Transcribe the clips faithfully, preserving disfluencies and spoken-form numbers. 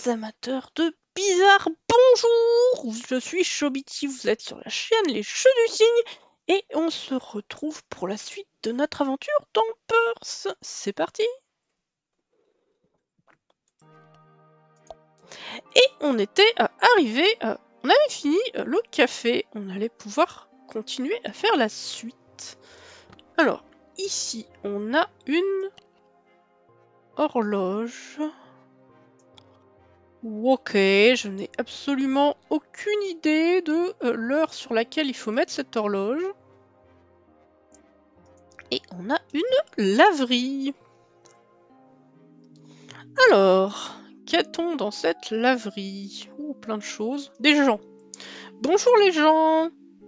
amateurs de bizarre, bonjour! Je suis Chobiti, vous êtes sur la chaîne Les Jeux du Cygne et on se retrouve pour la suite de notre aventure dans Perth. C'est parti! Et on était euh, arrivé, euh, on avait fini euh, le café, on allait pouvoir continuer à faire la suite. Alors, ici, on a une horloge. Ok, je n'ai absolument aucune idée de euh, l'heure sur laquelle il faut mettre cette horloge. Et on a une laverie. Alors, qu'a-t-on dans cette laverie? Oh, plein de choses. Des gens. Bonjour les gens.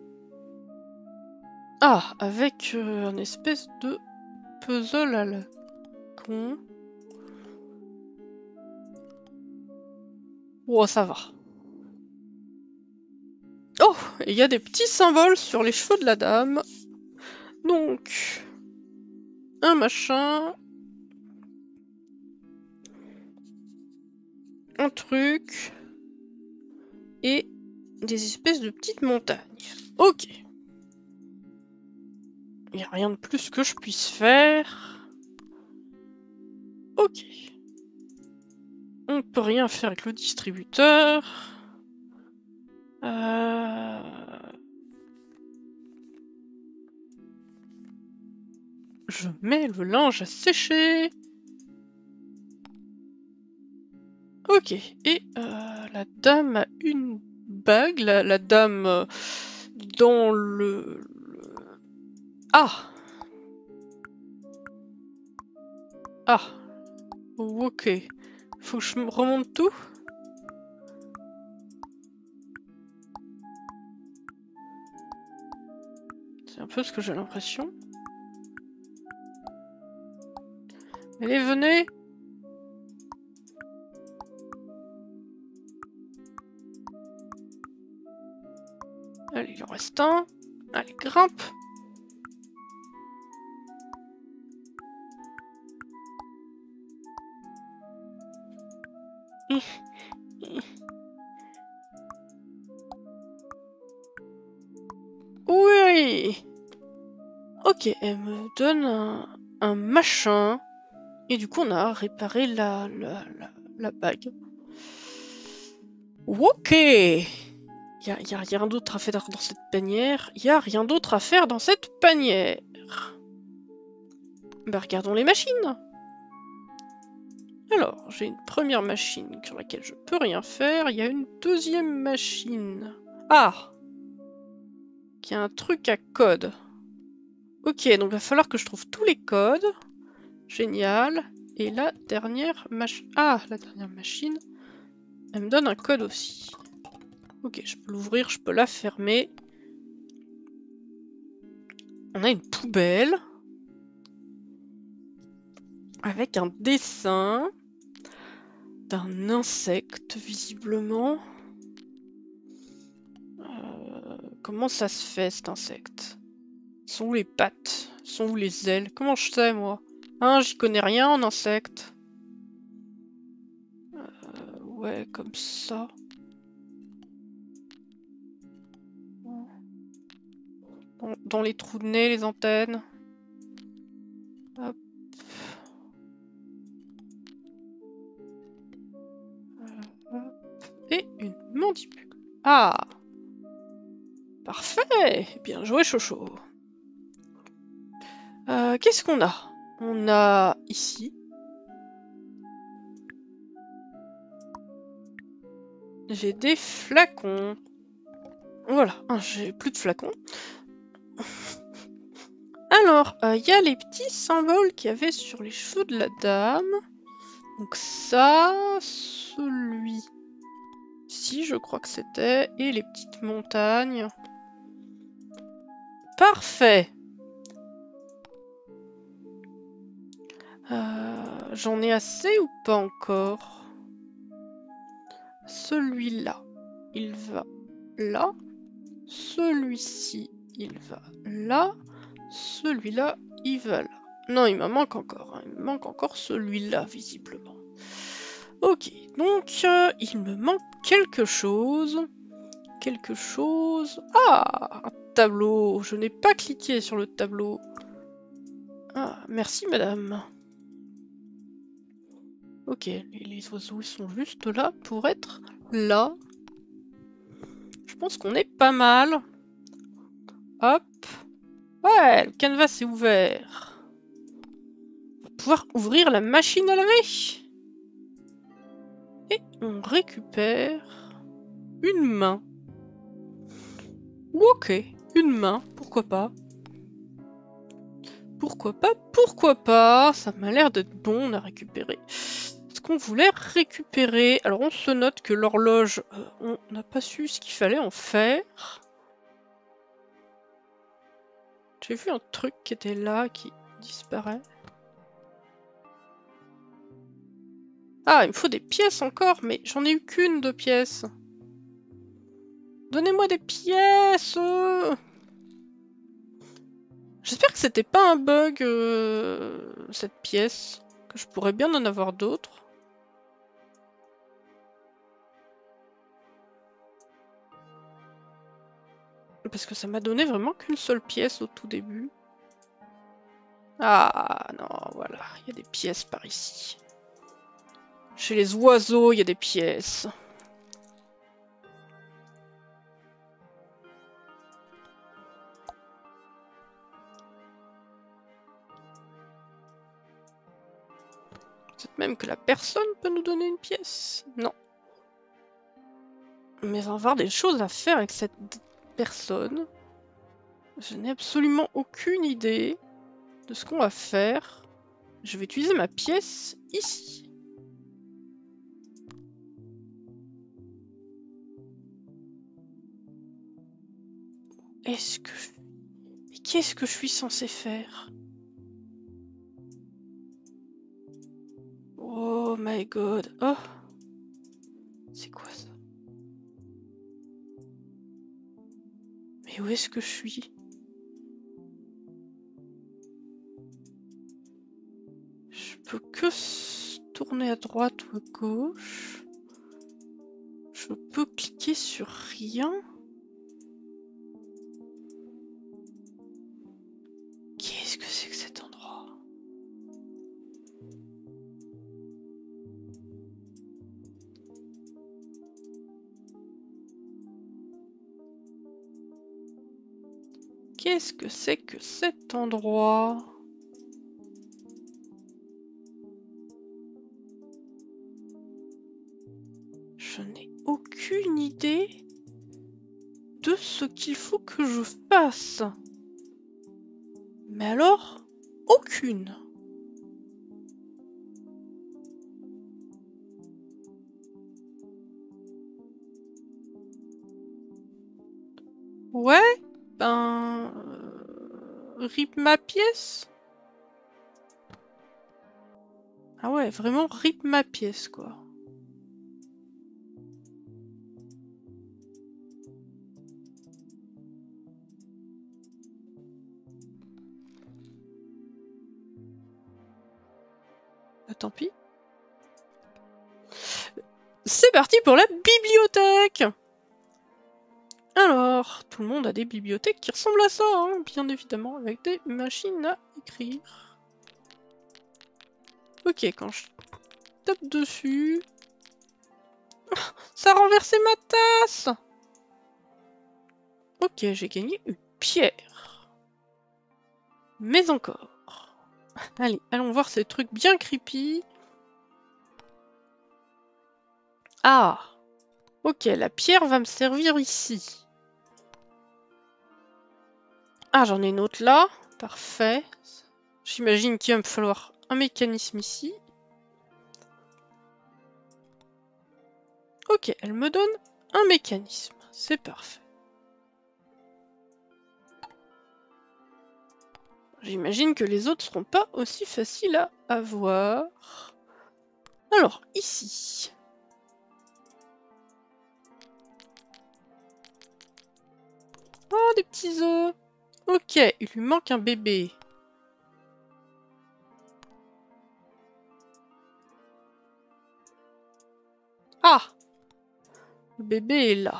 Ah, avec euh, un espèce de puzzle à la con. Oh, ça va. Oh, il y a des petits symboles sur les cheveux de la dame. Donc, un machin. Un truc. Et des espèces de petites montagnes. Ok. Il n'y a rien de plus que je puisse faire. Ok. On peut rien faire avec le distributeur. Euh... Je mets le linge à sécher. Ok. Et euh, la dame a une bague. La, la dame euh, dans le... le... Ah. Ah. Ok. Faut que je me remonte tout. C'est un peu ce que j'ai l'impression. Allez, venez. Allez, il en reste un. Allez, grimpe. Oui. Ok, elle me donne un, un machin. Et du coup, on a réparé la, la, la, la bague. Ok. Il y a, y a rien d'autre à faire dans cette panière. Il y a rien d'autre à faire dans cette panière. Bah, regardons les machines. Alors, j'ai une première machine sur laquelle je peux rien faire. Il y a une deuxième machine. Ah! Qui a un truc à code. Ok, donc il va falloir que je trouve tous les codes. Génial. Et la dernière machine... Ah, la dernière machine. Elle me donne un code aussi. Ok, je peux l'ouvrir, je peux la fermer. On a une poubelle. Avec un dessin. D'un insecte, visiblement. Euh, comment ça se fait, cet insecte? Sont où les pattes? Sont où les ailes? Comment je sais, moi? Hein, j'y connais rien en insectes. Euh, ouais, comme ça. Dans, dans les trous de nez, les antennes. Hop. Euh, hop. Et une mandibule. Ah! Parfait! Bien joué, Chocho. Euh, Qu'est-ce qu'on a? On a ici. J'ai des flacons. Voilà, j'ai plus de flacons. Alors, il euh, y a les petits symboles qu'il y avait sur les cheveux de la dame. Donc ça, celui-ci, je crois que c'était. Et les petites montagnes. Parfait! Euh, J'en ai assez ou pas encore? Celui-là, il va là. Celui-ci, il va là. Celui-là, il va là. Non, il me manque encore. Hein. Il me manque encore celui-là, visiblement. Ok, donc, euh, il me manque quelque chose. Quelque chose... Ah, un tableau. Je n'ai pas cliqué sur le tableau. Ah, merci madame. Ok, les, les oiseaux sont juste là pour être là. Je pense qu'on est pas mal. Hop. Ouais, le canevas est ouvert. On va pouvoir ouvrir la machine à laver. Et on récupère une main. Ok, une main, pourquoi pas. Pourquoi pas, pourquoi pas. Ça m'a l'air d'être bon, on a récupéré ce qu'on voulait récupérer. Alors on se note que l'horloge, euh, on n'a pas su ce qu'il fallait en faire. J'ai vu un truc qui était là, qui disparaît. Ah, il me faut des pièces encore, mais j'en ai eu qu'une de pièces. Donnez-moi des pièces. J'espère que c'était pas un bug, euh, cette pièce. Que je pourrais bien en avoir d'autres. Parce que ça m'a donné vraiment qu'une seule pièce au tout début. Ah non, voilà, il y a des pièces par ici. Chez les oiseaux, il y a des pièces. Peut-être même que la personne peut nous donner une pièce. Non. Mais il va y avoir des choses à faire avec cette personne. Je n'ai absolument aucune idée de ce qu'on va faire. Je vais utiliser ma pièce ici. Est-ce que... Mais qu'est-ce que je suis censé faire? Oh my god. Oh. C'est quoi ça? Mais où est-ce que je suis? Je peux que tourner à droite ou à gauche. Je peux cliquer sur rien. Qu'est-ce que c'est que cet endroit? Qu'est-ce que c'est que cet endroit? Je n'ai aucune idée de ce qu'il faut que je fasse. Mais alors, aucune. Ouais, ben... Euh, rip ma pièce? Ah ouais, vraiment rip ma pièce, quoi. Bah, tant pis. C'est parti pour la bibliothèque! Alors, tout le monde a des bibliothèques qui ressemblent à ça, hein, bien évidemment, avec des machines à écrire. Ok, quand je tape dessus... Ça a renversé ma tasse! Ok, j'ai gagné une pierre. Mais encore. Allez, allons voir ces trucs bien creepy. Ah! Ok, la pierre va me servir ici. Ah, j'en ai une autre là. Parfait. J'imagine qu'il va me falloir un mécanisme ici. Ok, elle me donne un mécanisme. C'est parfait. J'imagine que les autres seront pas aussi faciles à avoir. Alors, ici. Oh, des petits œufs. Ok, il lui manque un bébé. Le bébé est là.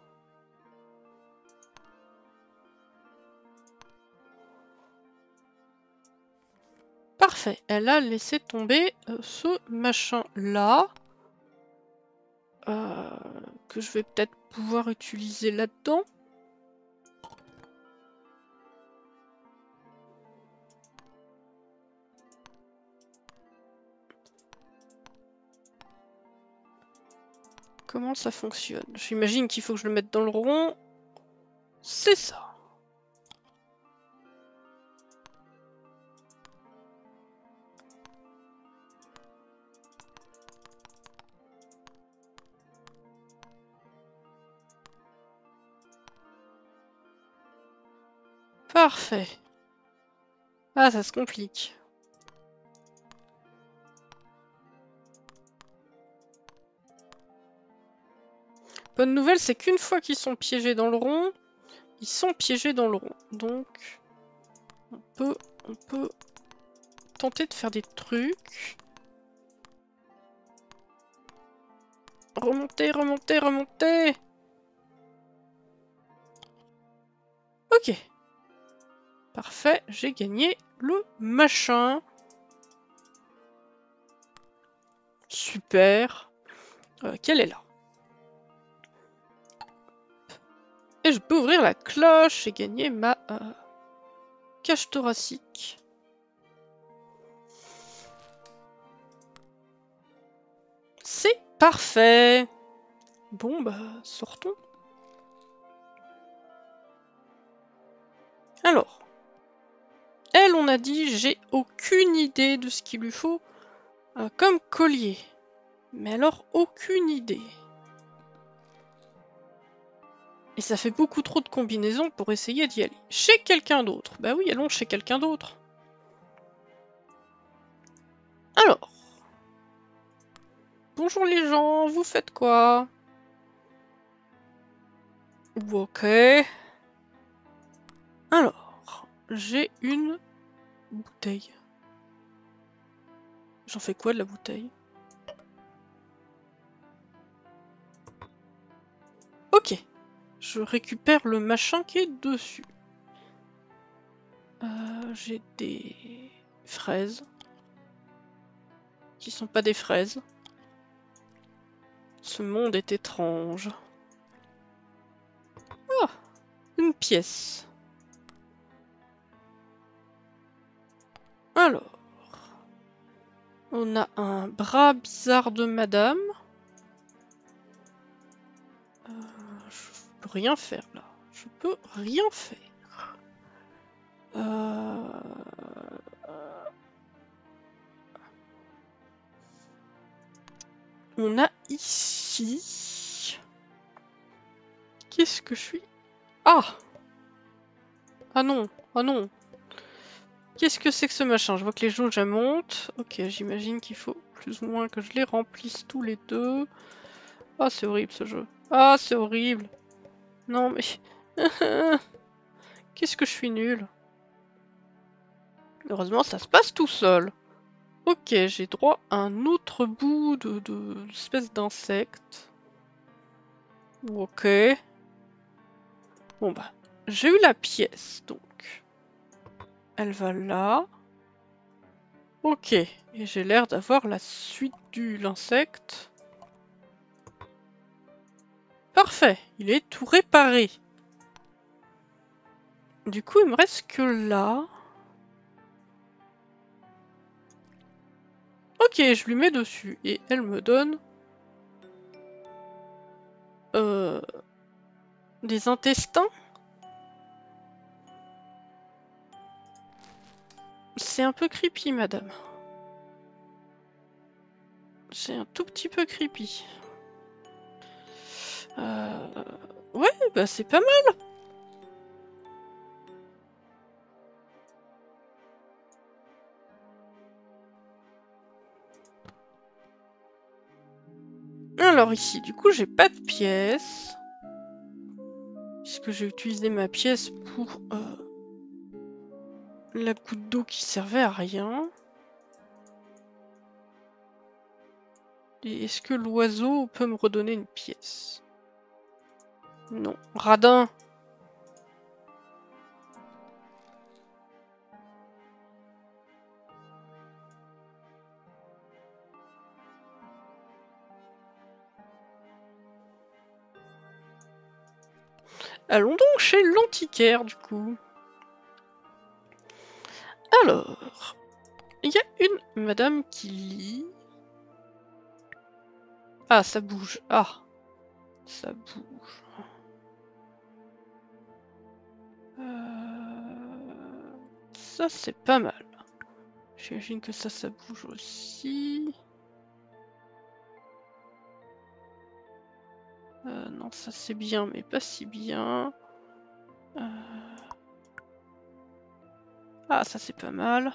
Parfait, elle a laissé tomber euh, ce machin-là. Euh, que je vais peut-être pouvoir utiliser là-dedans. Comment ça fonctionne? J'imagine qu'il faut que je le mette dans le rond. C'est ça. Parfait. Ah, ça se complique. Bonne nouvelle, c'est qu'une fois qu'ils sont piégés dans le rond, ils sont piégés dans le rond. Donc, on peut, on peut tenter de faire des trucs. Remonter, remonter, remonter. Ok. Parfait, j'ai gagné le machin. Super. Euh, quelle est là? Et je peux ouvrir la cloche et gagner ma euh, cage thoracique. C'est parfait. Bon, bah, sortons. Alors. Elle, on a dit, j'ai aucune idée de ce qu'il lui faut euh, comme collier. Mais alors, aucune idée. Et ça fait beaucoup trop de combinaisons pour essayer d'y aller. Chez quelqu'un d'autre. Bah oui, allons chez quelqu'un d'autre. Alors. Bonjour les gens, vous faites quoi? Ok. Alors, j'ai une bouteille. J'en fais quoi de la bouteille? Ok. Je récupère le machin qui est dessus. Euh, j'ai des fraises. Qui sont pas des fraises. Ce monde est étrange. Ah, une pièce. Alors, on a un bras bizarre de madame. Euh, je peux rien faire là. Je peux rien faire. Euh... On a ici... Qu'est-ce que je suis? Ah! Ah non, ah non. Qu'est-ce que c'est que ce machin? Je vois que les jauges elles montent. Ok, j'imagine qu'il faut plus ou moins que je les remplisse tous les deux. Ah, c'est horrible ce jeu. Ah, c'est horrible. Non mais... Qu'est-ce que je suis nul. Heureusement, ça se passe tout seul. Ok, j'ai droit à un autre bout de, de espèce d'insecte. Ok. Bon bah, j'ai eu la pièce, donc. Elle va là. Ok, et j'ai l'air d'avoir la suite de l'insecte. Parfait, il est tout réparé. Du coup, il me reste que là. Ok, je lui mets dessus et elle me donne euh, des intestins. C'est un peu creepy, madame. C'est un tout petit peu creepy. Euh... Ouais, bah c'est pas mal. Alors ici, du coup, j'ai pas de pièce. Puisque j'ai utilisé ma pièce pour euh, la goutte d'eau qui servait à rien. Et est-ce que l'oiseau peut me redonner une pièce? Non. Radin. Allons donc chez l'antiquaire, du coup. Alors, il y a une madame qui lit. Ah, ça bouge. Ah, ça bouge. Euh... Ça, c'est pas mal. J'imagine que ça, ça bouge aussi. Euh, non, ça c'est bien, mais pas si bien. Euh... Ah, ça c'est pas mal.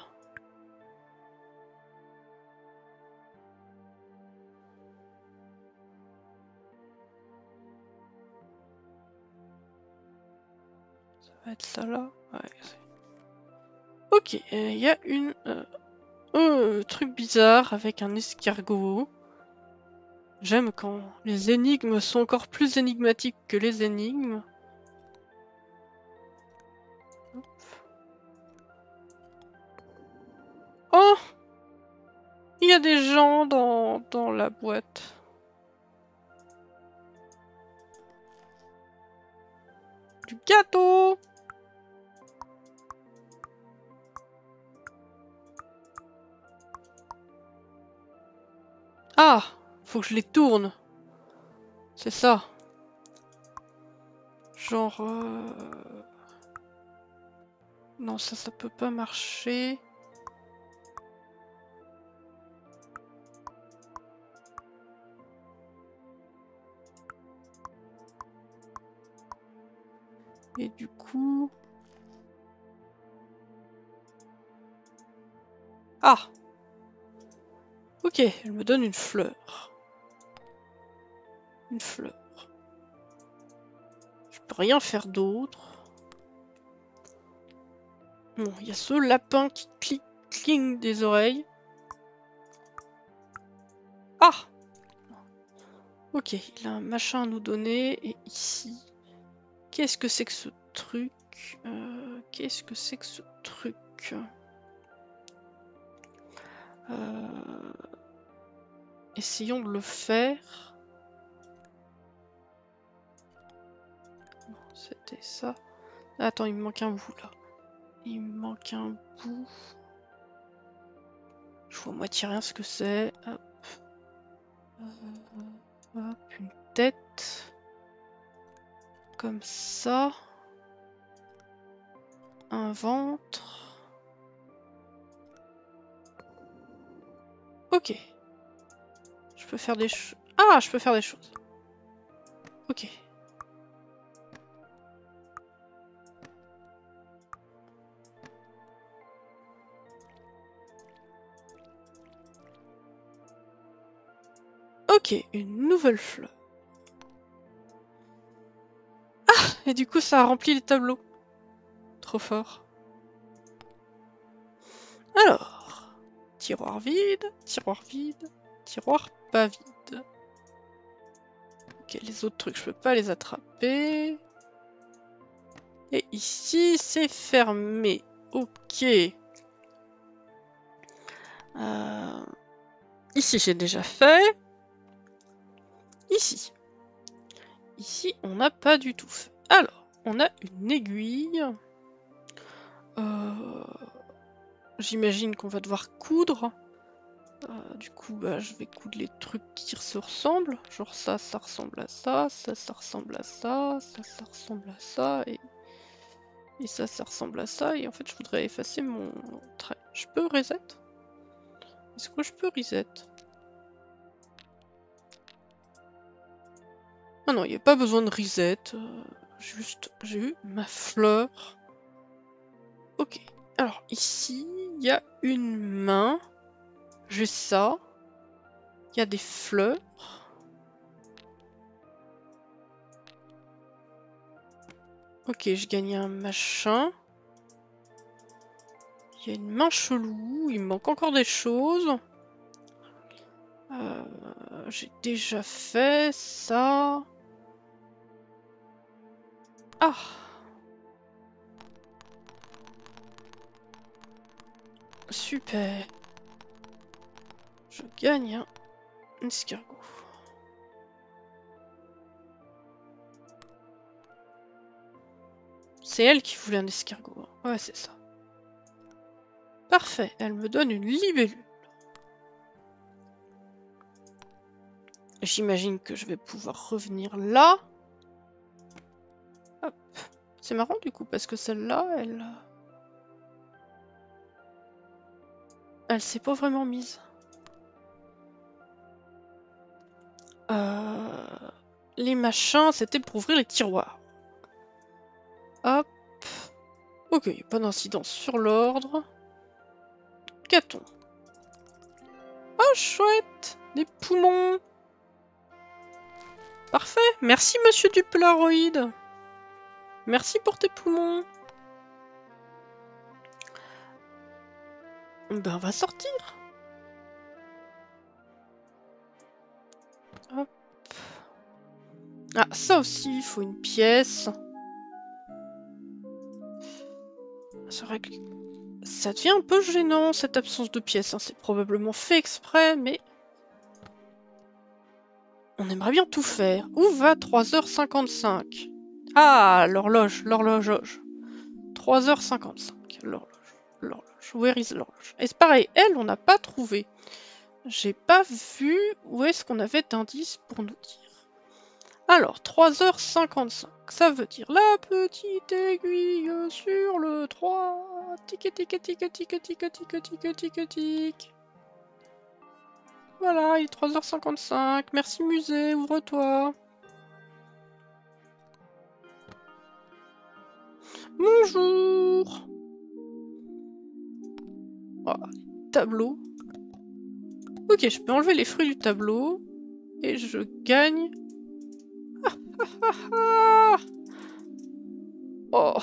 Ça va être ça là. Ouais. Ok, il euh, y a une... Euh... Oh, truc bizarre avec un escargot. J'aime quand les énigmes sont encore plus énigmatiques que les énigmes. Oh! Il y a des gens dans, dans la boîte. Du gâteau! Ah! Faut que je les tourne. C'est ça. Genre... Euh... Non, ça, ça peut pas marcher. Et du coup... Ah! Ok, elle me donne une fleur. Une fleur. Je peux rien faire d'autre. Bon, il y a ce lapin qui clique, cligne des oreilles. Ah! Ok, il a un machin à nous donner. Et ici... Qu'est-ce que c'est que ce truc? euh, Qu'est-ce que c'est que ce truc? euh... Essayons de le faire. C'était ça. Attends, il me manque un bout là. Il me manque un bout. Je vois à moitié rien ce que c'est. Hop. Euh, hop, une tête. Comme ça. Un ventre. Ok. Je peux faire des choses. Ah, je peux faire des choses. Ok. Ok, une nouvelle fleur. Ah! Et du coup, ça a rempli les tableaux. Trop fort. Alors. Tiroir vide, tiroir vide, tiroir pas vide. Ok, les autres trucs, je peux pas les attraper. Et ici, c'est fermé. Ok. Euh... Ici, j'ai déjà fait. Ici. Ici, on n'a pas du tout fait. Alors, on a une aiguille. Euh... J'imagine qu'on va devoir coudre. Euh, du coup, bah, je vais coudre les trucs qui se ressemblent. Genre ça, ça ressemble à ça, ça, ça ressemble à ça, ça, ça ressemble à ça, et, et ça, ça ressemble à ça. Et en fait, je voudrais effacer mon trait. Je peux reset? Est-ce que je peux reset? Ah non, il n'y a pas besoin de reset. Euh, juste, j'ai eu ma fleur. Ok. Alors, ici, il y a une main. J'ai ça. Il y a des fleurs. Ok, je gagne un machin. Il y a une main chelou. Il me manque encore des choses. Euh, j'ai déjà fait ça. Ah! Super! Je gagne un escargot. C'est elle qui voulait un escargot. Ouais, c'est ça. Parfait, elle me donne une libellule. J'imagine que je vais pouvoir revenir là. Hop. C'est marrant du coup, parce que celle-là, elle... Elle s'est pas vraiment mise. Euh... Les machins, c'était pour ouvrir les tiroirs. Hop. Ok, pas d'incidence sur l'ordre. Qu'a-t-on? Oh, chouette! Des poumons! Parfait! Merci, monsieur du Polaroid! Merci pour tes poumons! Ben, on va sortir! Hop. Ah, ça aussi, il faut une pièce. C'est vrai que ça devient un peu gênant, cette absence de pièces. Hein. C'est probablement fait exprès, mais... On aimerait bien tout faire. Où va trois heures cinquante-cinq? Ah, l'horloge, l'horloge. trois heures cinquante-cinq, l'horloge, l'horloge. Where is l'horloge? Et c'est pareil, elle, on n'a pas trouvé. J'ai pas vu où est-ce qu'on avait d'indices pour nous dire. Alors, trois heures cinquante-cinq, ça veut dire la petite aiguille sur le trois. Tic tic tic tic tic tic tic tic tic tic. Voilà, il est trois heures cinquante-cinq. Merci musée, ouvre-toi. Bonjour. Voilà, tableau. Ok, je peux enlever les fruits du tableau. Et je gagne... Oh.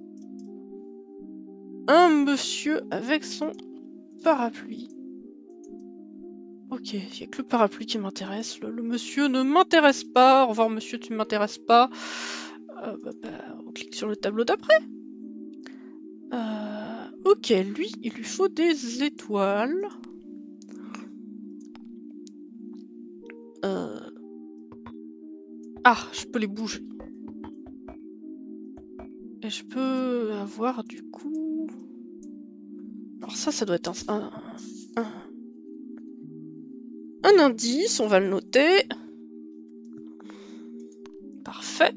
Un monsieur avec son parapluie. Ok, il n'y a que le parapluie qui m'intéresse. Le, le monsieur ne m'intéresse pas. Au revoir monsieur, tu ne m'intéresses pas. Euh, bah, bah, on clique sur le tableau d'après. Euh, ok, lui, il lui faut des étoiles. Euh... Ah, je peux les bouger. Et je peux avoir du coup... Alors ça, ça doit être un... un, un... un indice, on va le noter. Parfait.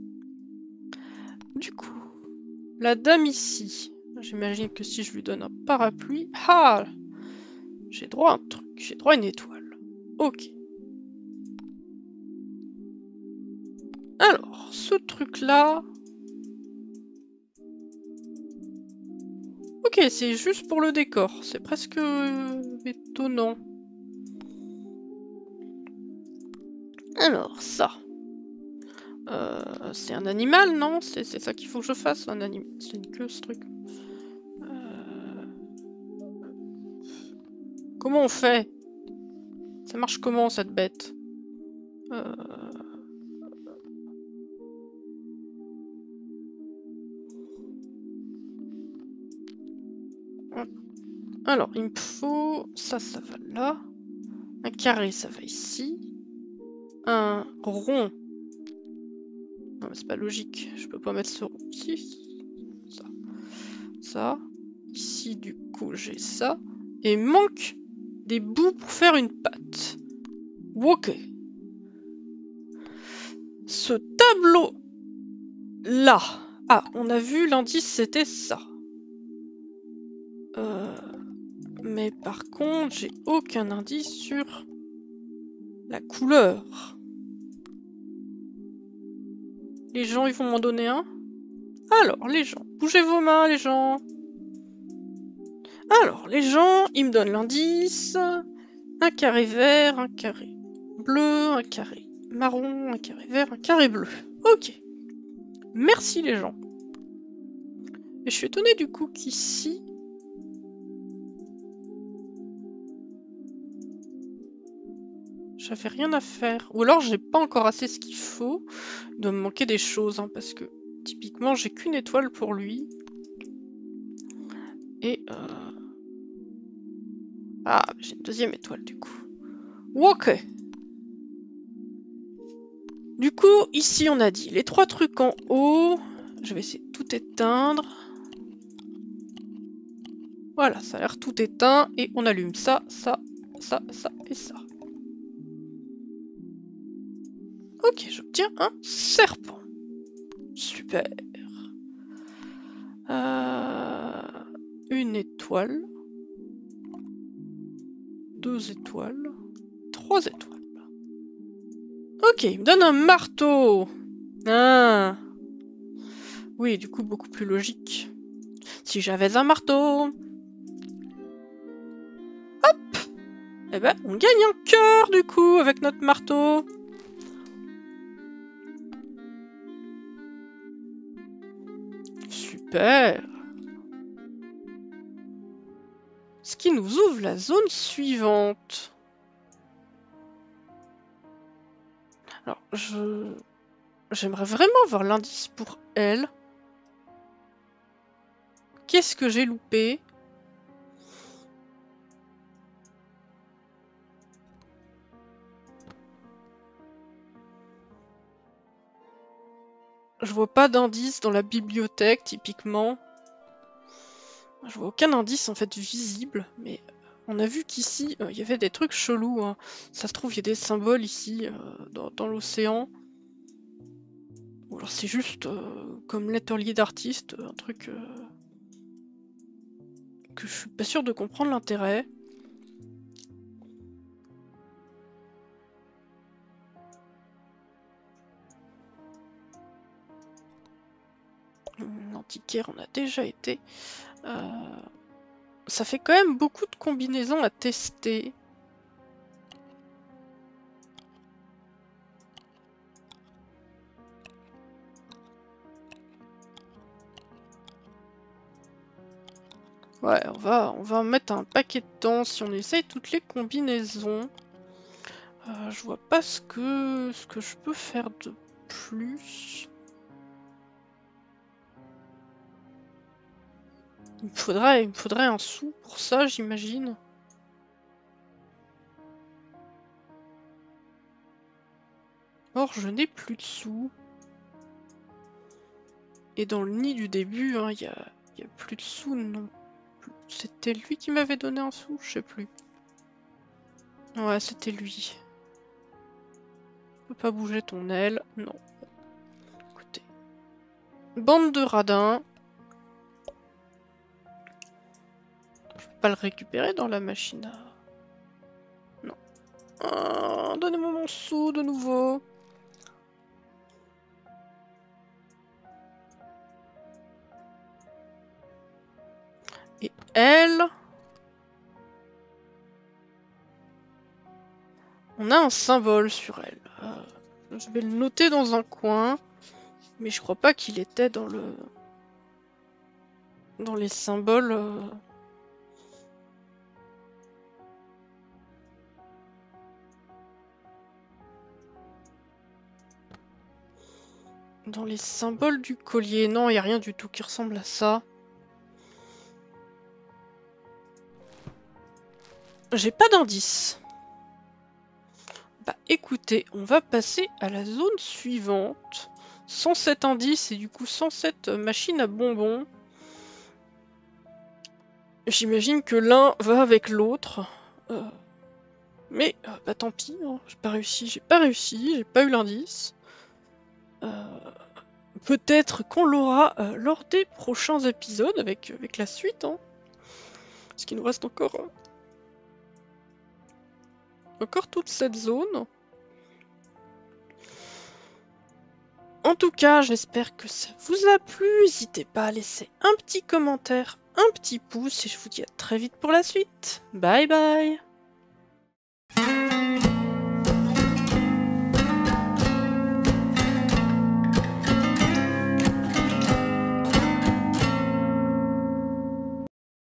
Du coup, la dame ici, j'imagine que si je lui donne un parapluie... Ah! J'ai droit à un truc, j'ai droit à une étoile. Ok. Alors, ce truc-là... Ok, c'est juste pour le décor, c'est presque étonnant. Alors, ça... Euh, c'est un animal, non? C'est ça qu'il faut que je fasse, un animal. C'est une queue, ce truc. Euh... Comment on fait? Ça marche comment, cette bête? euh... Alors, il me faut... Ça, ça va là. Un carré, ça va ici. Un rond. Non, mais c'est pas logique. Je peux pas mettre ce rond ici. Ça. Ça. Ici, du coup, j'ai ça. Et il manque des bouts pour faire une patte. Ok. Ce tableau là. Ah, on a vu l'indice, c'était ça. Euh, mais par contre, j'ai aucun indice sur la couleur. Les gens, ils vont m'en donner un? Alors, les gens, bougez vos mains, les gens. Alors, les gens, ils me donnent l'indice. Un carré vert, un carré bleu, un carré marron, un carré vert, un carré bleu. Ok. Merci les gens. Et je suis étonnée du coup qu'ici... J'avais rien à faire. Ou alors j'ai pas encore assez ce qu'il faut. Il doit me manquer des choses, hein, parce que typiquement, j'ai qu'une étoile pour lui. Et... Euh... Ah, j'ai une deuxième étoile du coup. Ok. Du coup, ici on a dit les trois trucs en haut. Je vais essayer de tout éteindre. Voilà, ça a l'air tout éteint. Et on allume ça, ça, ça, ça et ça. Ok, j'obtiens un serpent. Super. Euh, une étoile. Deux étoiles. Trois étoiles. Ok, il me donne un marteau. Ah. Oui, du coup, beaucoup plus logique. Si j'avais un marteau. Hop. Eh ben, on gagne un cœur, du coup, avec notre marteau. Super. Ce qui nous ouvre la zone suivante. Alors, je... J'aimerais vraiment avoir l'indice pour elle. Qu'est-ce que j'ai loupé? Je vois pas d'indice dans la bibliothèque, typiquement. Je vois aucun indice, en fait, visible, mais... On a vu qu'ici, il euh, y avait des trucs chelous. Hein. Ça se trouve, il y a des symboles ici, euh, dans, dans l'océan. Ou alors c'est juste euh, comme l'atelier d'artiste, un truc euh, que je suis pas sûre de comprendre l'intérêt. L'antiquaire, on a déjà été. Euh, ça fait quand même beaucoup de combinaisons à tester. Ouais, on va, on va en mettre un paquet de temps si on essaye toutes les combinaisons. Euh, je vois pas ce que, ce que je peux faire de plus. Il me faudrait, il me faudrait un sou pour ça, j'imagine. Or, je n'ai plus de sous. Et dans le nid du début, il hein, n'y a, y a plus de sous non plus. C'était lui qui m'avait donné un sou, je sais plus. Ouais, c'était lui. Tu peux pas bouger ton aile, non. Écoutez. Bande de radins. Je peux pas le récupérer dans la machine à... Non. Oh, donnez-moi mon sou de nouveau. Et elle... On a un symbole sur elle. Euh, je vais le noter dans un coin. Mais je crois pas qu'il était dans le... Dans les symboles... Euh... Dans les symboles du collier. Non, il n'y a rien du tout qui ressemble à ça. J'ai pas d'indice. Bah écoutez, on va passer à la zone suivante. cent sept indices et du coup cent sept machines à bonbons. J'imagine que l'un va avec l'autre. Euh, mais euh, bah tant pis, hein, j'ai pas réussi, j'ai pas réussi, j'ai pas eu l'indice. Euh, Peut-être qu'on l'aura euh, lors des prochains épisodes avec, avec la suite. Hein. Parce qu'il nous reste encore... Euh, encore toute cette zone. En tout cas, j'espère que ça vous a plu. N'hésitez pas à laisser un petit commentaire, un petit pouce et je vous dis à très vite pour la suite. Bye bye!